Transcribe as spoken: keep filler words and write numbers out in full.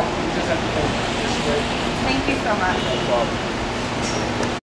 problem. You just have to go this way. Thank you so much. No problem.